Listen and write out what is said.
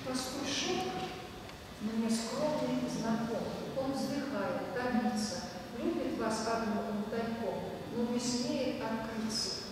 простой шелк мне скромный знаком. Он вздыхает, томится, любит вас одну тайком, но не смеет открыться.